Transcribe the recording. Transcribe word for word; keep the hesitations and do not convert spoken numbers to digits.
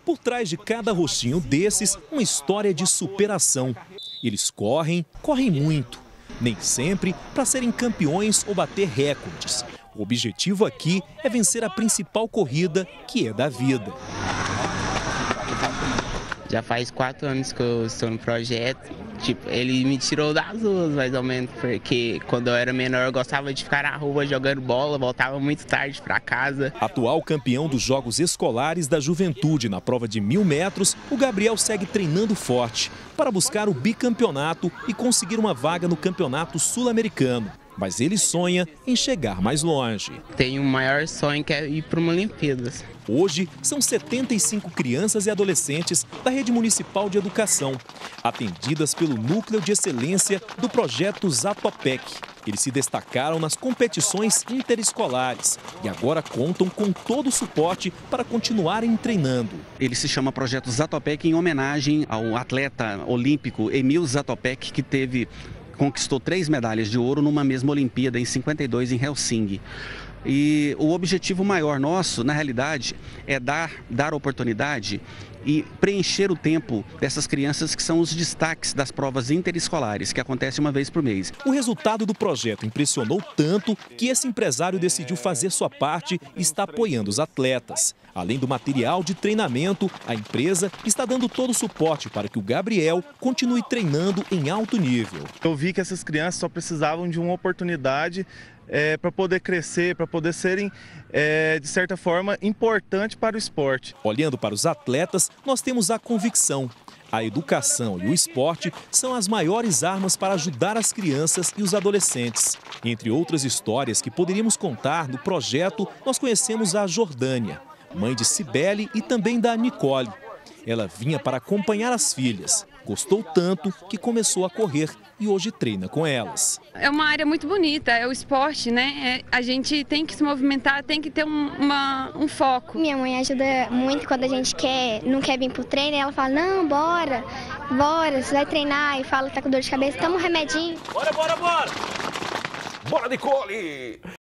Por trás de cada rostinho desses, uma história de superação. Eles correm, correm muito. Nem sempre para serem campeões ou bater recordes. O objetivo aqui é vencer a principal corrida, que é da vida. Já faz quatro anos que eu estou no projeto. Tipo, ele me tirou das ruas, mais ou menos, porque quando eu era menor eu gostava de ficar na rua jogando bola, voltava muito tarde para casa. Atual campeão dos Jogos Escolares da Juventude na prova de mil metros, o Gabriel segue treinando forte para buscar o bicampeonato e conseguir uma vaga no Campeonato Sul-Americano. Mas ele sonha em chegar mais longe. Tenho um maior sonho, que é ir para uma Olimpíadas. Hoje, são setenta e cinco crianças e adolescentes da Rede Municipal de Educação, atendidas pelo Núcleo de Excelência do Projeto Zatopek. Eles se destacaram nas competições interescolares e agora contam com todo o suporte para continuarem treinando. Ele se chama Projeto Zatopek em homenagem ao atleta olímpico Emil Zatopek, que teve... conquistou três medalhas de ouro numa mesma Olimpíada em cinquenta e dois em Helsinki. E o objetivo maior nosso, na realidade, é dar, dar oportunidade e preencher o tempo dessas crianças que são os destaques das provas interescolares, que acontecem uma vez por mês. O resultado do projeto impressionou tanto que esse empresário decidiu fazer sua parte e está apoiando os atletas. Além do material de treinamento, a empresa está dando todo o suporte para que o Gabriel continue treinando em alto nível. Eu vi que essas crianças só precisavam de uma oportunidade é, para poder crescer, para poder serem, é, de certa forma, importantes para o esporte. Olhando para os atletas, nós temos a convicção. A educação e o esporte são as maiores armas para ajudar as crianças e os adolescentes. Entre outras histórias que poderíamos contar no projeto, nós conhecemos a Jordânia, mãe de Cibele e também da Nicole. Ela vinha para acompanhar as filhas. Gostou tanto que começou a correr e hoje treina com elas. É uma área muito bonita, é o esporte, né? É, a gente tem que se movimentar, tem que ter um, uma, um foco. Minha mãe ajuda muito quando a gente quer, não quer vir pro treino. Ela fala, não, bora, bora, você vai treinar. E fala que tá com dor de cabeça, toma um remedinho. Bora, bora, bora! Bora, Nicole!